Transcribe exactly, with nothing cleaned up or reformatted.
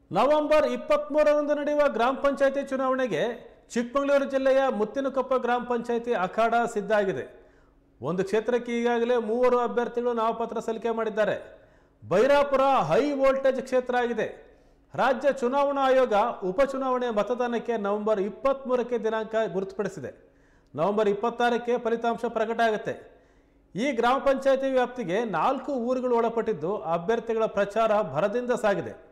November ಇಪ್ಪತ್ಮೂರರಂದು ನಡೆಯುವ ಗ್ರಾಮ ಪಂಚಾಯಿತಿ ಚುನಾವಣೆಗೆ ಚಿಕ್ಕಮಗಳೂರು ಜಿಲ್ಲೆಯ ಮುತ್ತಿನಕೊಪ್ಪ ಗ್ರಾಮ ಪಂಚಾಯಿತಿ ಅಖಾಡ ಸಿದ್ಧ ಆಗಿದೆ. ಒಂದು ಕ್ಷೇತ್ರಕ್ಕೆ ಈಗಾಗಲೇ ಮೂವರು ಅಭ್ಯರ್ಥಿಗಳು ನಾಮಪತ್ರ ಸಲ್ಲಿಕೆ ಮಾಡಿದ್ದಾರೆ. ಬೈರಾಪುರ ಹೈ ವೋಲ್ಟೇಜ್ ಕ್ಷೇತ್ರ ಆಗಿದೆ. ರಾಜ್ಯ ಚುನಾವಣಾ ಆಯೋಗ ಉಪಚುನಾವಣೆ ಮತದಾನಕ್ಕೆ ನವೆಂಬರ್ ಇಪ್ಪತ್ಮೂರಕ್ಕೆ ದಿನಾಂಕ ಗುರುತುಪಡಿಸಿದೆ. ನವೆಂಬರ್ ಇಪ್ಪತ್ತಾರಕ್ಕೆ ಫಲಿತಾಂಶ ಪ್ರಕಟ ಆಗುತ್ತೆ. ಈ ಗ್ರಾಮ ಪಂಚಾಯಿತಿ ವ್ಯಾಪ್ತಿಗೆ ನಾಲ್ಕು ಊರುಗಳು ಒಳಪಟ್ಟಿದ್ದು ಅಭ್ಯರ್ಥಿಗಳ ಪ್ರಚಾರ ಭರದಿಂದ ಸಾಗಿದೆ.